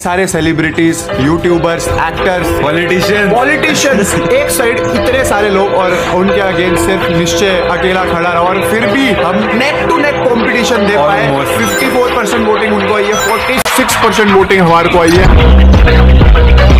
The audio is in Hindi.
सारे सेलिब्रिटीज, यूट्यूबर्स, एक्टर्स, पॉलिटिशियंस एक साइड, इतने सारे लोग, और उनके अगेंस्ट सिर्फ निश्चय अकेला खड़ा रहा, और फिर भी हम नेक टू नेक कंपटीशन दे पाए। 54% वोटिंग उनको आई है, 46% वोटिंग हमारे को आई है।